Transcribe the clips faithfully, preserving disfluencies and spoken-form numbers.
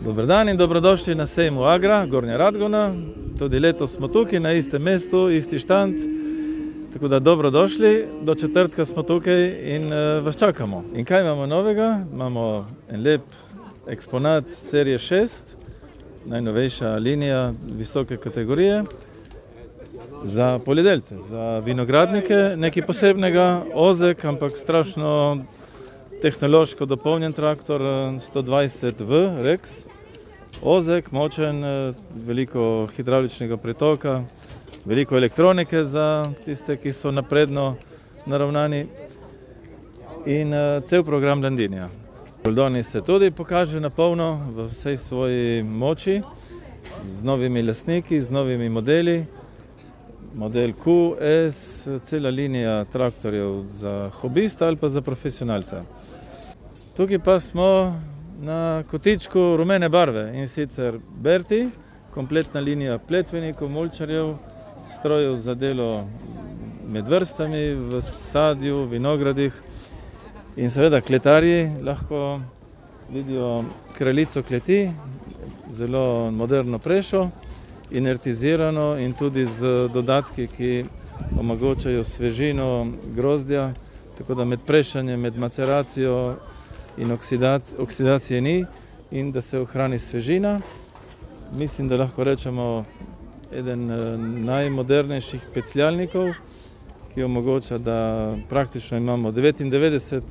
Dober dan in dobrodošli na sejmu Agra, Gornja Radgona. Tudi letos smo tukaj na istem mestu, isti štand. Tako da dobrodošli, do četrtka smo tukaj in uh, vas čakamo. In kaj imamo novega? Imamo en lep eksponat serije šest, najnovejša linija visoke kategorije za poljedelce, za vinogradnike, nekaj posebnega, ozek, ampak strašno tehnološko dopolnjen traktor sto dvajset V Rex. Ozek, močen, veliko hidravličnega pretoka, veliko elektronike za tiste, ki so napredno naravnani in cel program landinja. Goldoni se tudi pokaže na polno v vsej svoji moči, z novimi lastniki, z novimi modeli. Model Q, S, cela linija traktorjev za hobista ali pa za profesionalce. Tukaj pa smo na kotičku rumene barve in sicer Berti, kompletna linija pletvenikov, mulčarjev, strojev za delo med vrstami, v sadju, vinogradih in seveda kletarji lahko vidijo kraljico kleti, zelo moderno prešo, inertizirano in tudi z dodatki, ki omogočajo svežino grozdja, tako da med prešanjem, med maceracijo in oksidac oksidacije ni in da se ohrani svežina. Mislim, da lahko rečemo eden najmodernejših pecljalnikov, ki omogoča, da praktično imamo devetindevetdeset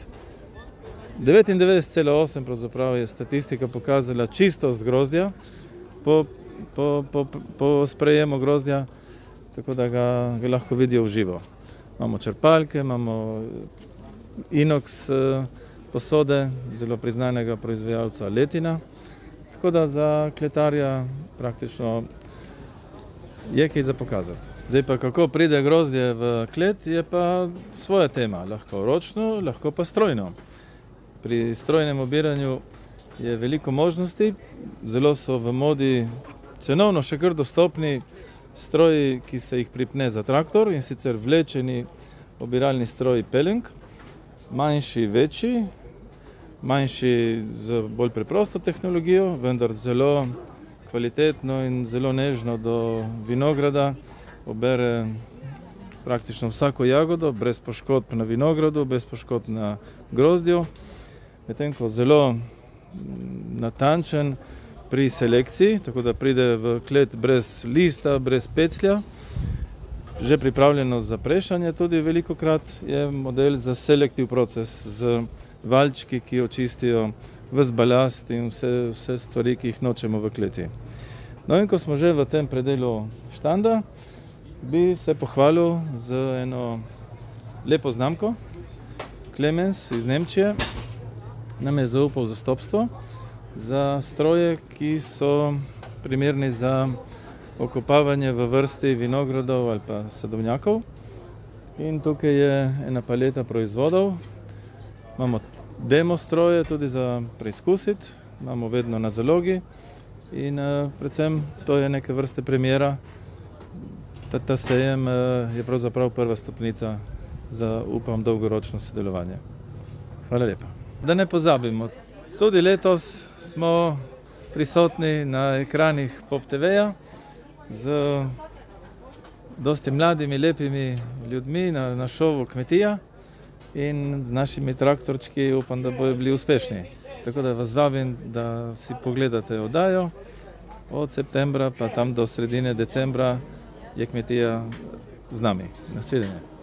cela osem pravzaprav je statistika pokazala čistost grozdja po, po, po, po sprejemu grozdja, tako da ga, ga lahko vidijo v živo. Imamo črpalke, imamo inox posode, zelo priznanega proizvajalca Letina, tako da za kletarja praktično je kaj za pokazati. Zdaj pa kako pride grozdje v klet, je pa svoja tema, lahko ročno, lahko pa strojno. Pri strojnem obiranju je veliko možnosti, zelo so v modi cenovno še kar dostopni stroji, ki se jih pripne za traktor, in sicer vlečeni obiralni stroj Peleng, manjši, večji, manjši z bolj preprosto tehnologijo, vendar zelo kvalitetno in zelo nežno do vinograda, obere praktično vsako jagodo, brez poškodb na vinogradu, brez poškodb na grozdju, medtem ko zelo natančen pri selekciji, tako da pride v klet brez lista, brez peclja, že pripravljeno za prešanje, tudi velikokrat je model za selektiv proces z valjčki, ki očistijo ves balast in vse, vse stvari, ki jih nočemo v kleti. No in ko smo že v tem predelu štanda, bi se pohvalil z eno lepo znamko. Clemens iz Nemčije nam je zaupal zastopstvo za stroje, ki so primerni za okopavanje v vrsti vinogradov ali pa sadovnjakov. In tukaj je ena paleta proizvodov. Imamo demo stroje tudi za preizkusiti, imamo vedno na zalogi in uh, predvsem to je neke vrste premiera. Ta, ta sejem uh, je pravzaprav prva stopnica za, upam, dolgoročno sodelovanje. Hvala lepa. Da ne pozabimo, tudi letos smo prisotni na ekranih Pop T V-ja z dosti mladimi, lepimi ljudmi na, na šovu Kmetija in z našimi traktorčki upam, da bojo bili uspešni. Tako da vas vabim, da si pogledate oddajo. Od septembra pa tam do sredine decembra je Kmetija z nami. Nasvidenje.